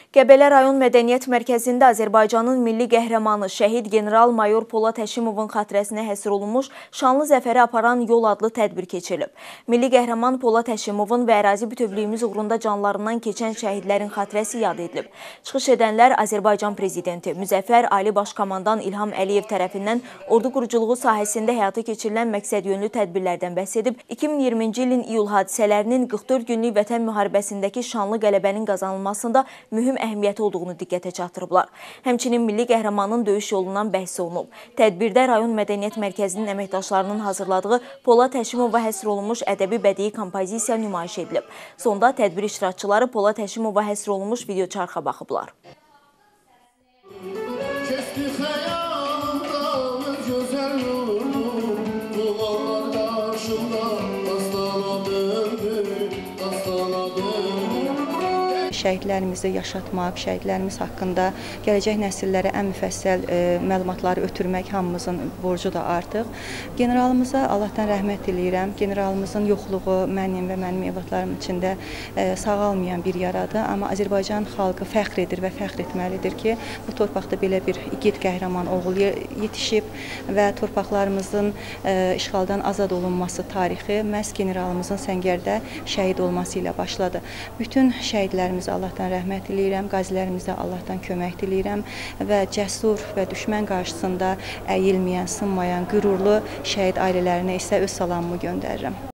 Qəbələ rayon Mədəniyyət Mərkəzində Azərbaycanın milli qəhrəmanı şəhid general-mayor Polad Həşimovun xatirəsinə həsr olunmuş şanlı zəfəri aparan yol adlı tədbir keçirilib. Milli qəhrəman Polad Həşimovun və ərazi bütövlüyümüz uğrunda canlarından keçən şəhidlərin xatirəsi yad edilib. Çıxış edənlər Azərbaycan Prezidenti Müzəffər Ali Başkomandan İlham Əliyev tərəfindən ordu quruculuğu sahəsində həyata keçirilən məqsədyönlü tədbirlərdən bəhs edib, 2020-ci ilin iyul hadisələrinin 44 günlük vətən müharibəsindəki şanlı qələbənin qazanılmasında mühüm əhəmiyyəti olduğunu diqqətə çatdırıblar. Həmçinin milli qəhrəmanın döyüş yolundan bəhs olunub. Tədbirdə rayon Mədəniyyət Mərkəzinin əməkdaşlarının hazırladığı Polad Həşimova həsr olunmuş ədəbi bədii kompozisiya nümayiş edilib. Sonda tədbir iştirakçıları Polad Həşimova həsr olunmuş videoçarxa baxıblar. Şəhidlərimizi yaşatmaq, şəhidlərimiz haqqında gələcək nəsillərə ən müfəssəl məlumatları ötürmək hamımızın borcu da artıq. Generalımıza Allahdan rəhmət diləyirəm. Generalımızın yoxluğu mənim və mənim evlatlarım üçün də sağalmayan bir yaradır. Amma Azərbaycan xalqı fəxr edir və fəxr etməlidir ki, bu torpaqda belə bir igid qəhrəman oğul yetişib və torpaqlarımızın işğaldan azad olunması tarixi məhz generalımızın Səngərdə şəhid olması ilə başladı. Bütün şəhidlərimiz Allahdan rəhmət diləyirəm, qazilərimizə Allahdan kömək diləyirəm və cəsur və düşmən qarşısında əyilməyən, sınmayan, qürurlu şəhid ailələrinə isə öz salamımı göndərirəm.